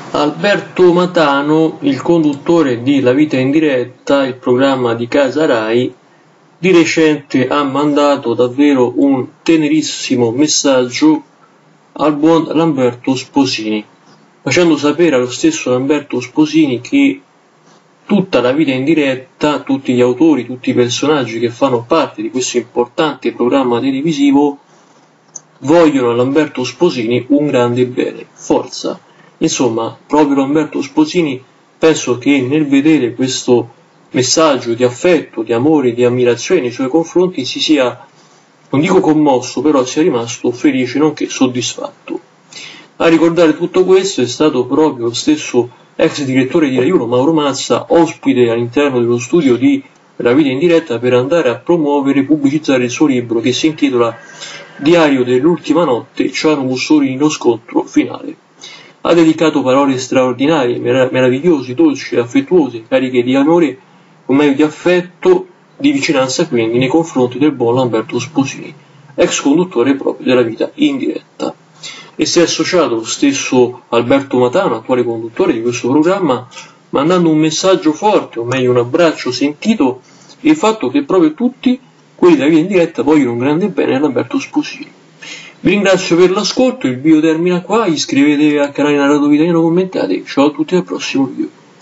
Alberto Matano, il conduttore di La Vita in Diretta, il programma di Casa Rai, di recente ha mandato davvero un tenerissimo messaggio al buon Lamberto Sposini, facendo sapere allo stesso Lamberto Sposini che tutta La Vita in Diretta, tutti gli autori, tutti i personaggi che fanno parte di questo importante programma televisivo vogliono a Lamberto Sposini un grande bene, forza. Insomma, proprio Lamberto Sposini penso che nel vedere questo messaggio di affetto, di amore, di ammirazione nei suoi confronti si sia, non dico commosso, però sia rimasto felice nonché soddisfatto. A ricordare tutto questo è stato proprio lo stesso ex direttore di Rai 1, Mauro Mazza, ospite all'interno dello studio di La Vita in Diretta per andare a promuovere e pubblicizzare il suo libro che si intitola Diario dell'ultima notte, Ciano Mussolini, lo scontro finale. Ha dedicato parole straordinarie, meravigliose, dolci, affettuose, cariche di amore, o meglio di affetto, di vicinanza quindi nei confronti del buon Lamberto Sposini, ex conduttore proprio della Vita in Diretta. E si è associato lo stesso Alberto Matano, attuale conduttore di questo programma, mandando un messaggio forte, o meglio un abbraccio sentito, e il fatto che proprio tutti quelli della Vita in Diretta vogliono un grande bene a Lamberto Sposini. Vi ringrazio per l'ascolto, il video termina qua, iscrivetevi al canale Narrato Italiano, commentate, ciao a tutti al prossimo video.